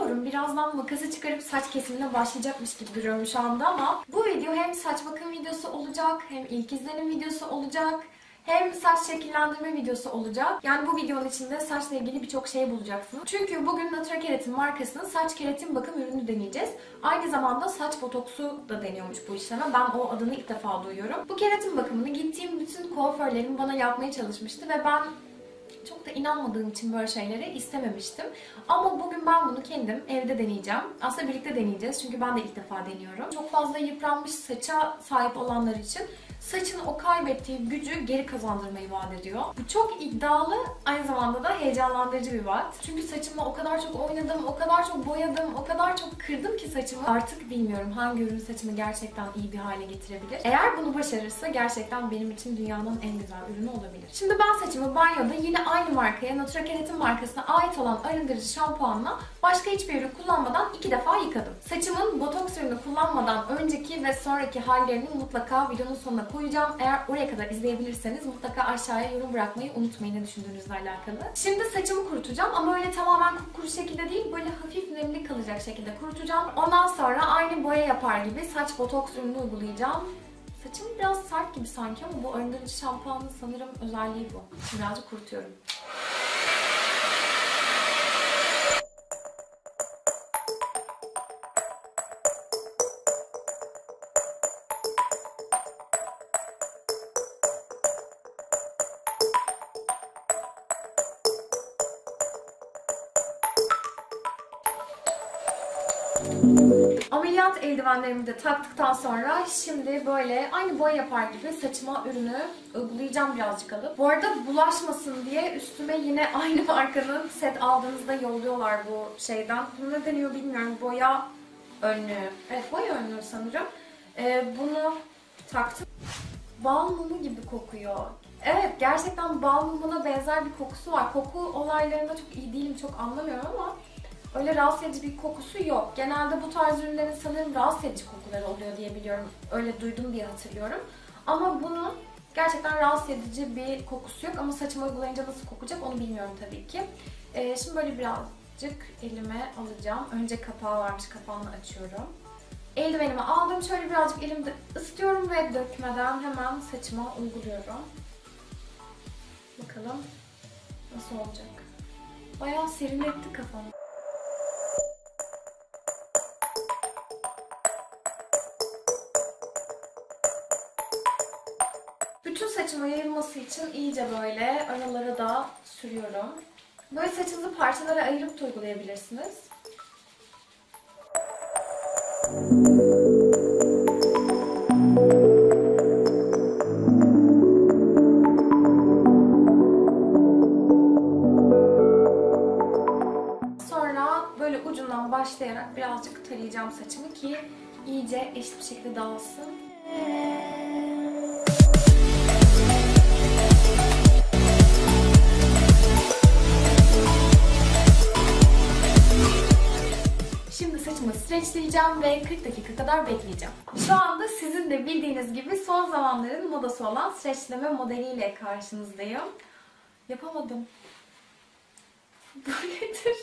Bilmiyorum, birazdan makası çıkarıp saç kesimine başlayacakmış gibi duruyorum şu anda ama bu video hem saç bakım videosu olacak, hem ilk izlenim videosu olacak, hem saç şekillendirme videosu olacak. Yani bu videonun içinde saçla ilgili birçok şey bulacaksınız. Çünkü bugün Natura Keratin markasının saç keratin bakım ürünü deneyeceğiz. Aynı zamanda saç botoksu da deniyormuş bu işleme. Ben o adını ilk defa duyuyorum. Bu keratin bakımını gittiğim bütün kuaförlerim bana yapmaya çalışmıştı ve ben çok da inanmadığım için böyle şeyleri istememiştim. Ama bugün ben bunu kendim evde deneyeceğim. Aslında birlikte deneyeceğiz çünkü ben de ilk defa deniyorum. Çok fazla yıpranmış saça sahip olanlar için saçın o kaybettiği gücü geri kazandırmayı vaat ediyor. Bu çok iddialı, aynı zamanda da heyecanlandırıcı bir vaat. Çünkü saçımı o kadar çok oynadım, o kadar çok boyadım, o kadar çok kırdım ki saçımı. Artık bilmiyorum hangi ürün saçımı gerçekten iyi bir hale getirebilir. Eğer bunu başarırsa gerçekten benim için dünyanın en güzel ürünü olabilir. Şimdi ben saçımı banyoda yine aynı markaya, Natura Keratin markasına ait olan arındırıcı şampuanla başka hiçbir ürün kullanmadan 2 defa yıkadım. Saçımın botoks ürünü kullanmadan önceki ve sonraki hallerini mutlaka videonun sonuna koyacağım. Eğer oraya kadar izleyebilirseniz mutlaka aşağıya yorum bırakmayı unutmayın ne düşündüğünüzle alakalı. Şimdi saçımı kurutacağım ama öyle tamamen kupkuru şekilde değil, böyle hafif nemli kalacak şekilde kurutacağım. Ondan sonra aynı boya yapar gibi saç botoks ürünü uygulayacağım. Saçım biraz sert gibi sanki ama bu arındırıcı şampuanın sanırım özelliği bu. Şimdi birazcık kurutuyorum. Ameliyat eldivenlerimi de taktıktan sonra şimdi böyle aynı boya yapar gibi saçıma ürünü uygulayacağım birazcık alıp. Bu arada bulaşmasın diye üstüme yine aynı markanın set aldığınızda yolluyorlar bu şeyden. Bu ne deniyor bilmiyorum. Boya önlüğü. Evet, boya önlüğü sanırım. Bunu taktım. Bal mumu gibi kokuyor. Evet, gerçekten bal mumuna benzer bir kokusu var. Koku olaylarında çok iyi değilim, çok anlamıyorum ama öyle rahatsız edici bir kokusu yok. Genelde bu tarz ürünlerin sanırım rahatsız edici kokuları oluyor diye biliyorum. Öyle duydum diye hatırlıyorum. Ama bunun gerçekten rahatsız edici bir kokusu yok. Ama saçıma uygulayınca nasıl kokacak onu bilmiyorum tabii ki. Şimdi böyle birazcık elime alacağım. Önce kapağı varmış, kapağını açıyorum. Eldivenimi aldım. Şöyle birazcık elimde ısıtıyorum ve dökmeden hemen saçıma uyguluyorum. Bakalım nasıl olacak. Bayağı serinletti kafamı. Bütün saçıma yayılması için iyice böyle aralara da sürüyorum. Böyle saçınızı parçalara ayırıp da uygulayabilirsiniz. Sonra böyle ucundan başlayarak birazcık tarayacağım saçımı ki iyice eşit bir şekilde dağılsın. Şimdi saçımı streçleyeceğim ve 40 dakika kadar bekleyeceğim. Şu anda sizin de bildiğiniz gibi son zamanların modası olan streçleme modeliyle karşınızdayım. Yapamadım. Bu nedir?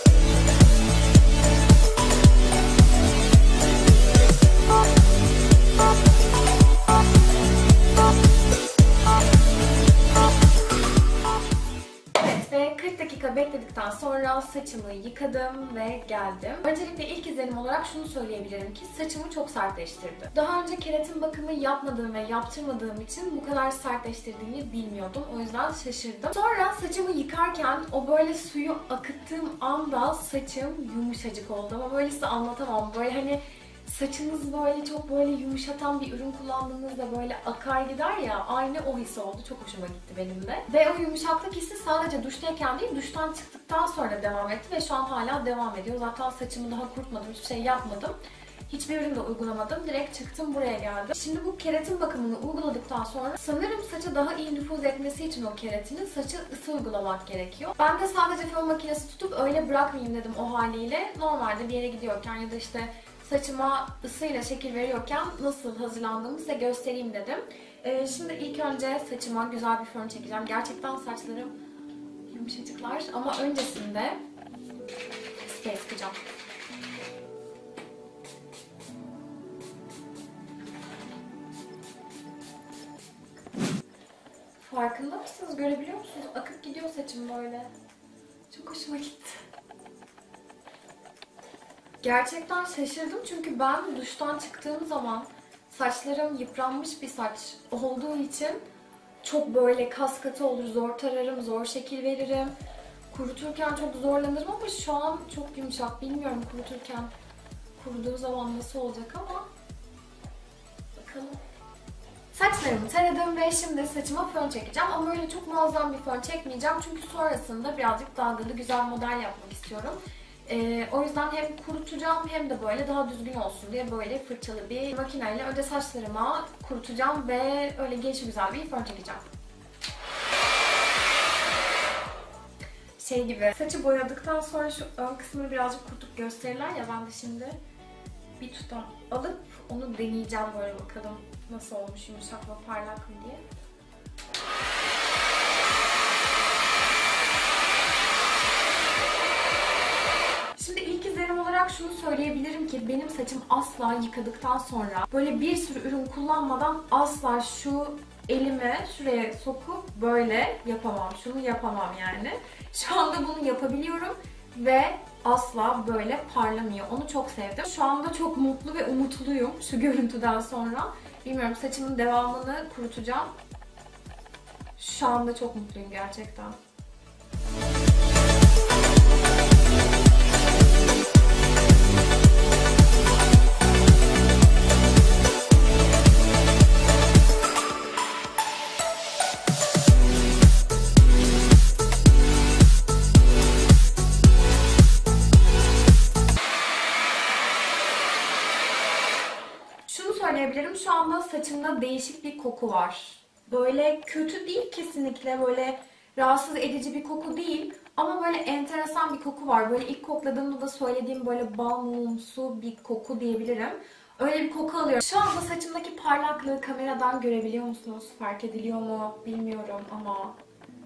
Ve 40 dakika bekledikten sonra saçımı yıkadım ve geldim. Öncelikle ilk izlenim olarak şunu söyleyebilirim ki saçımı çok sertleştirdi. Daha önce keratin bakımı yapmadığım ve yaptırmadığım için bu kadar sertleştirdiğini bilmiyordum. O yüzden şaşırdım. Sonra saçımı yıkarken o böyle suyu akıttığım anda saçım yumuşacık oldu ama böyle size anlatamam. Böyle hani saçınız böyle çok böyle yumuşatan bir ürün kullandığınızda böyle akar gider ya, aynı o his oldu. Çok hoşuma gitti benim de. Ve o yumuşaklık hissi sadece duştayken değil, duştan çıktıktan sonra devam etti ve şu an hala devam ediyor. Zaten saçımı daha kurutmadım, hiçbir şey yapmadım. Hiçbir ürün de uygulamadım. Direkt çıktım buraya geldim. Şimdi bu keratin bakımını uyguladıktan sonra sanırım saça daha iyi nüfuz etmesi için o keratinin saçı ısı uygulamak gerekiyor. Ben de sadece fön makinesi tutup öyle bırakmayayım dedim o haliyle. Normalde bir yere gidiyorken ya da işte saçıma ısıyla şekil veriyorken nasıl hazırlandığımı size göstereyim dedim. Şimdi ilk önce saçıma güzel bir fön çekeceğim. Gerçekten saçlarım yumuşacıklar ama öncesinde spray sıkacağım. Farkında mısınız? Görebiliyor musunuz? Akıp gidiyor saçım böyle. Çok hoşuma gitti. Gerçekten şaşırdım çünkü ben duştan çıktığım zaman saçlarım yıpranmış bir saç olduğu için çok böyle kas katı olur, zor tararım, zor şekil veririm. Kuruturken çok zorlanırım ama şu an çok yumuşak. Bilmiyorum kuruturken, kuruduğu zaman nasıl olacak ama bakalım. Saçlarımı taradım ve şimdi saçıma fön çekeceğim ama öyle çok muazzam bir fön çekmeyeceğim çünkü sonrasında birazcık dalgalı güzel model yapmak istiyorum. O yüzden hem kurutacağım hem de böyle daha düzgün olsun diye böyle fırçalı bir makineyle önce saçlarıma kurutacağım ve öyle gelişigüzel bir fön çekeceğim. Şey gibi, saçı boyadıktan sonra şu ön kısmını birazcık kurutup gösterirler ya, ben de şimdi bir tutam alıp onu deneyeceğim böyle, bakalım nasıl olmuş, yumuşak ve parlak mı diye. Şimdi ilk izlenim olarak şunu söyleyebilirim ki benim saçım asla yıkadıktan sonra böyle bir sürü ürün kullanmadan asla şu elimi şuraya sokup böyle yapamam. Şunu yapamam yani. Şu anda bunu yapabiliyorum ve asla böyle parlamıyor. Onu çok sevdim. Şu anda çok mutlu ve umutluyum şu görüntüden sonra. Bilmiyorum, saçımın devamını kurutacağım. Şu anda çok mutluyum gerçekten. Söyleyebilirim. Şu anda saçımda değişik bir koku var. Böyle kötü değil kesinlikle, böyle rahatsız edici bir koku değil ama böyle enteresan bir koku var. Böyle ilk kokladığımda da söylediğim böyle balmumsu bir koku diyebilirim. Öyle bir koku alıyorum. Şu anda saçımdaki parlaklığı kameradan görebiliyor musunuz? Fark ediliyor mu bilmiyorum ama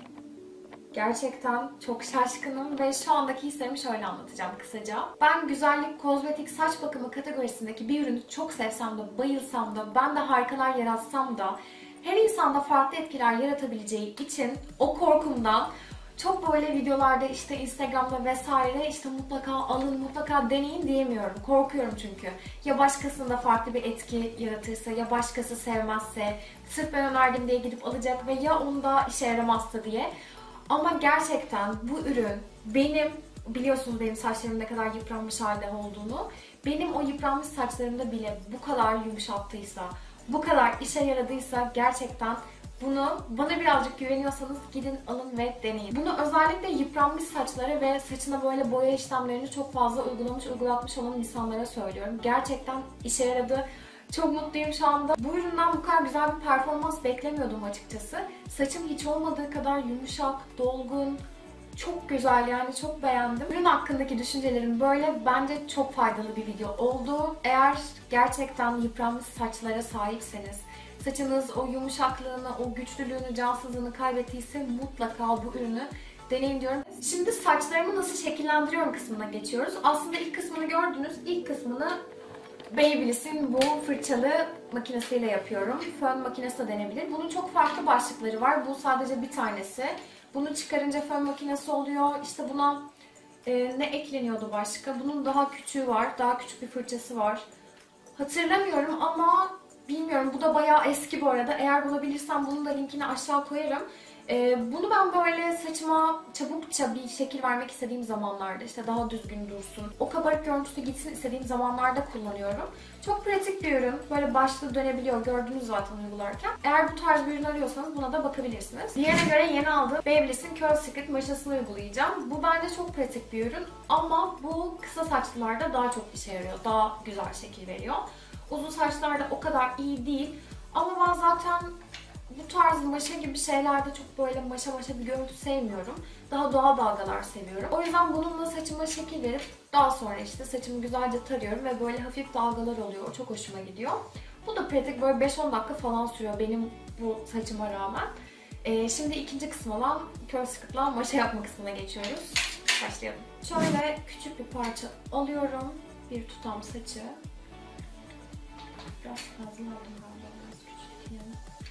gerçekten çok şaşkınım ve şu andaki hislerimi şöyle anlatacağım kısaca. Ben güzellik, kozmetik, saç bakımı kategorisindeki bir ürünü çok sevsem de, bayılsam da, ben de harikalar yaratsam da her insanda farklı etkiler yaratabileceği için o korkumdan çok böyle videolarda, işte Instagram'da vesaire, işte mutlaka alın, mutlaka deneyin diyemiyorum. Korkuyorum çünkü. Ya başkasında farklı bir etki yaratırsa, ya başkası sevmezse, sırf ben önerdim diye gidip alacak ve ya onda işe yaramazsa diye. Ama gerçekten bu ürün benim, biliyorsunuz benim saçlarımın ne kadar yıpranmış halde olduğunu, benim o yıpranmış saçlarımda bile bu kadar yumuşattıysa, bu kadar işe yaradıysa gerçekten bunu, bana birazcık güveniyorsanız gidin alın ve deneyin. Bunu özellikle yıpranmış saçlara ve saçına böyle boya işlemlerini çok fazla uygulatmış olan insanlara söylüyorum. Gerçekten işe yaradı. Çok mutluyum şu anda. Bu üründen bu kadar güzel bir performans beklemiyordum açıkçası. Saçım hiç olmadığı kadar yumuşak, dolgun, çok güzel, yani çok beğendim. Ürün hakkındaki düşüncelerim böyle. Bence çok faydalı bir video oldu. Eğer gerçekten yıpranmış saçlara sahipseniz, saçınız o yumuşaklığını, o güçlülüğünü, cansızlığını kaybettiyse mutlaka bu ürünü deneyin diyorum. Şimdi saçlarımı nasıl şekillendiriyorum kısmına geçiyoruz. Aslında ilk kısmını gördünüz. İlk kısmını Babyliss'in bu fırçalı makinesiyle yapıyorum. Fön makinesi de denebilir. Bunun çok farklı başlıkları var. Bu sadece bir tanesi. Bunu çıkarınca fön makinesi oluyor. İşte buna ne ekleniyordu başka? Bunun daha küçüğü var. Daha küçük bir fırçası var. Hatırlamıyorum ama bilmiyorum. Bu da bayağı eski bu arada. Eğer bulabilirsem bunun da linkini aşağı koyarım. Bunu ben böyle saçıma çabukça bir şekil vermek istediğim zamanlarda, işte daha düzgün dursun, o kabarık görüntüsü gitsin istediğim zamanlarda kullanıyorum. Çok pratik bir ürün. Böyle başlı dönebiliyor. Gördünüz zaten uygularken. Eğer bu tarz bir ürün arıyorsanız buna da bakabilirsiniz. Diğerine göre yeni aldığım Babyliss'in Curl Secret maşasını uygulayacağım. Bu bence çok pratik bir ürün ama bu kısa saçlılarda daha çok işe yarıyor. Daha güzel şekil veriyor. Uzun saçlarda o kadar iyi değil. Ama ben zaten bu tarz maşa gibi şeylerde çok böyle maşa bir görüntü sevmiyorum. Daha doğal dalgalar seviyorum. O yüzden bununla saçıma şekil verip daha sonra işte saçımı güzelce tarıyorum ve böyle hafif dalgalar oluyor. Çok hoşuma gidiyor. Bu da pratik, böyle 5-10 dakika falan sürüyor benim bu saçıma rağmen. Şimdi ikinci kısım olan Curl Secret'la maşa yapma kısmına geçiyoruz. başlayalım. Şöyle küçük bir parça alıyorum. Bir tutam saçı. Biraz fazla aldım galiba. Biraz küçülteyim.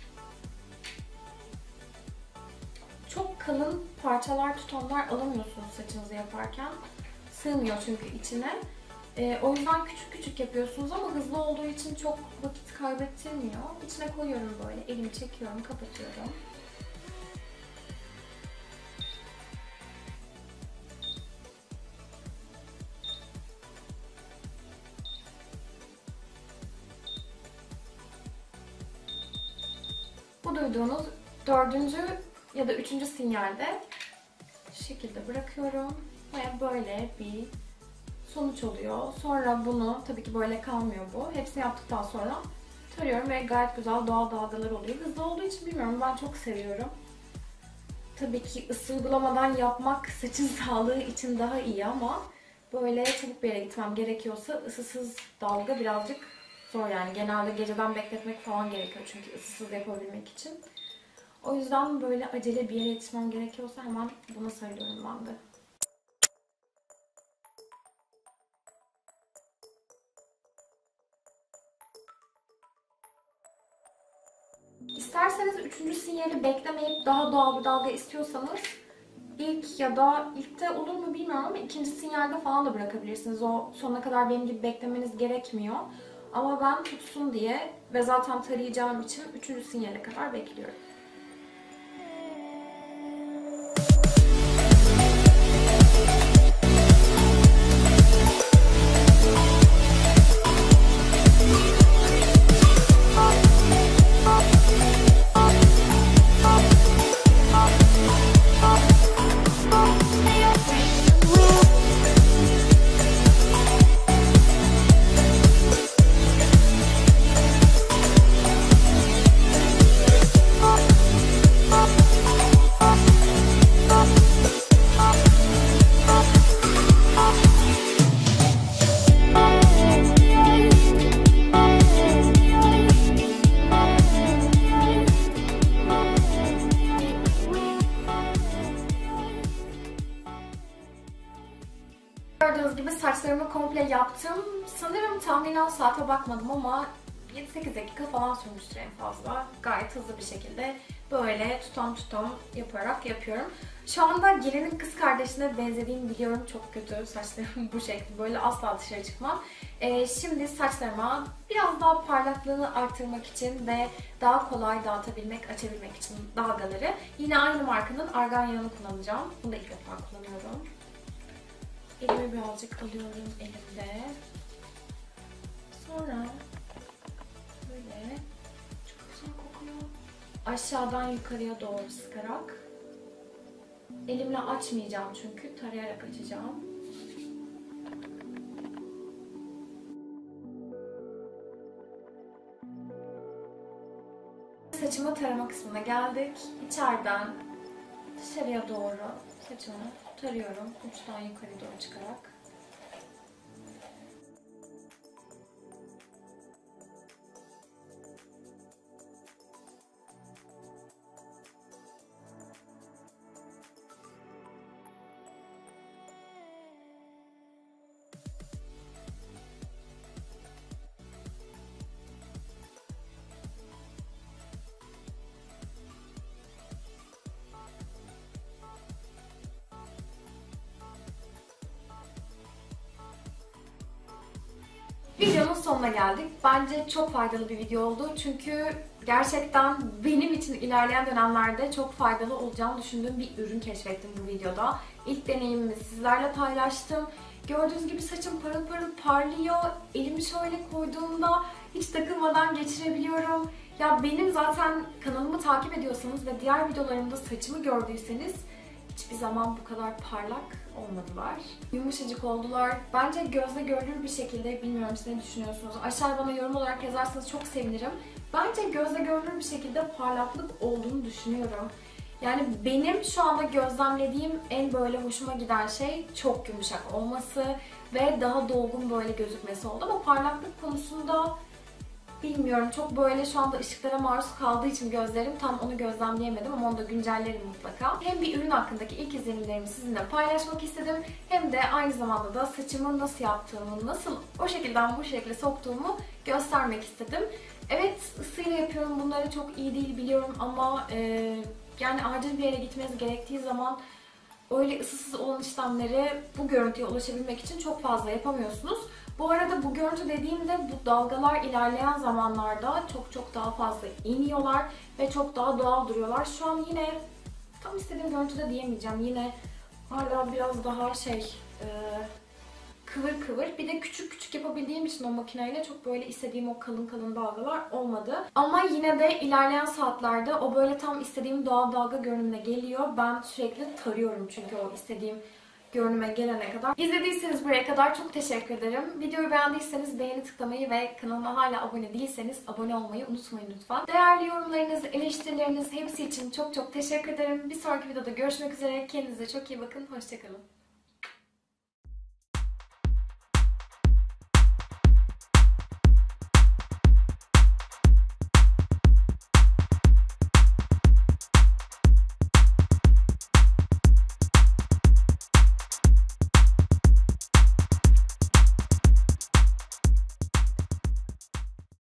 Çok kalın parçalar, tutamlar alamıyorsunuz saçınızı yaparken. Sığmıyor çünkü içine. O yüzden küçük küçük yapıyorsunuz ama hızlı olduğu için çok vakit kaybettirmiyor. İçine koyuyorum böyle. Elimi çekiyorum, kapatıyorum. Bu duyduğunuz 4. ya da 3. sinyalde şu şekilde bırakıyorum ve böyle bir sonuç oluyor. Sonra bunu, tabii ki böyle kalmıyor bu. Hepsini yaptıktan sonra tarıyorum ve gayet güzel doğal dalgalar oluyor. Hızlı olduğu için bilmiyorum, ben çok seviyorum. Tabii ki ısı uygulamadan yapmak saçın sağlığı için daha iyi ama böyle çabuk bir yere gitmem gerekiyorsa ısısız dalga birazcık zor yani. Genelde geceden bekletmek falan gerekiyor çünkü ısısız yapabilmek için. O yüzden böyle acele bir yere yetişmem gerekiyorsa hemen buna sarıyorum ben de. İsterseniz 3. sinyali beklemeyip daha doğal bir dalga istiyorsanız ilkte olur mu bilmiyorum ama 2. sinyalde falan da bırakabilirsiniz. O sonuna kadar benim gibi beklemeniz gerekmiyor. Ama ben tutsun diye ve zaten tarayacağım için 3. sinyale kadar bekliyorum. Gördüğünüz gibi saçlarımı komple yaptım. Sanırım tahminen saate bakmadım ama 7-8 dakika falan sürmüştür en fazla. Gayet hızlı bir şekilde böyle tutam yaparak yapıyorum. Şu anda gelinin kız kardeşine benzediğimi biliyorum. Çok kötü saçlarım bu şekilde. Böyle asla dışarı çıkmam. Şimdi saçlarıma biraz daha parlaklığını artırmak için ve daha kolay dağıtabilmek, açabilmek için dalgaları yine aynı markanın argan yağını kullanacağım. Bunu da ilk defa kullanıyorum. Elime birazcık alıyorum elimde. Sonra böyle çok güzel kokuyor. Aşağıdan yukarıya doğru sıkarak. Elimle açmayacağım çünkü tarayarak açacağım. Saçımı tarama kısmına geldik. İçeriden dışarıya doğru saçımı tarıyorum. Uçtan yukarı doğru çıkarak. Videonun sonuna geldik. Bence çok faydalı bir video oldu. Çünkü gerçekten benim için ilerleyen dönemlerde çok faydalı olacağını düşündüğüm bir ürün keşfettim bu videoda. İlk deneyimimi sizlerle paylaştım. Gördüğünüz gibi saçım parıl parıl parlıyor. Elimi şöyle koyduğumda hiç takılmadan geçirebiliyorum. Ya benim zaten kanalımı takip ediyorsanız ve diğer videolarımda saçımı gördüyseniz hiçbir zaman bu kadar parlak olmadılar. Yumuşacık oldular. Bence gözle görülür bir şekilde, bilmiyorum siz ne düşünüyorsunuz? Aşağıya bana yorum olarak yazarsanız çok sevinirim. Bence gözle görülür bir şekilde parlaklık olduğunu düşünüyorum. Yani benim şu anda gözlemlediğim en böyle hoşuma giden şey çok yumuşak olması ve daha dolgun böyle gözükmesi oldu. Ama parlaklık konusunda Bilmiyorum, çok böyle şu anda ışıklara maruz kaldığı için gözlerim tam onu gözlemleyemedim ama onu da güncellerim mutlaka. Hem bir ürün hakkındaki ilk izlenimlerimi sizinle paylaşmak istedim hem de aynı zamanda da saçımı nasıl yaptığımı, nasıl o şekilden bu şekilde soktuğumu göstermek istedim. Evet, ısıyla yapıyorum bunları, çok iyi değil biliyorum ama yani acil bir yere gitmeniz gerektiği zaman öyle ısısız olan işlemleri bu görüntüye ulaşabilmek için çok fazla yapamıyorsunuz. Bu arada bu görüntü dediğimde bu dalgalar ilerleyen zamanlarda çok daha fazla iniyorlar ve çok daha doğal duruyorlar. Şu an yine tam istediğim görüntüde diyemeyeceğim. Yine hala biraz daha kıvır kıvır. Bir de küçük küçük yapabildiğim için o makineyle çok böyle istediğim o kalın kalın dalgalar olmadı. Ama yine de ilerleyen saatlerde o böyle tam istediğim doğal dalga görünümüne geliyor. Ben sürekli tarıyorum çünkü o istediğim görünüme gelene kadar. İzlediyseniz buraya kadar çok teşekkür ederim. Videoyu beğendiyseniz beğeni tıklamayı ve kanalıma hala abone değilseniz abone olmayı unutmayın lütfen. Değerli yorumlarınız, eleştirileriniz hepsi için çok teşekkür ederim. Bir sonraki videoda görüşmek üzere. Kendinize çok iyi bakın. Hoşçakalın.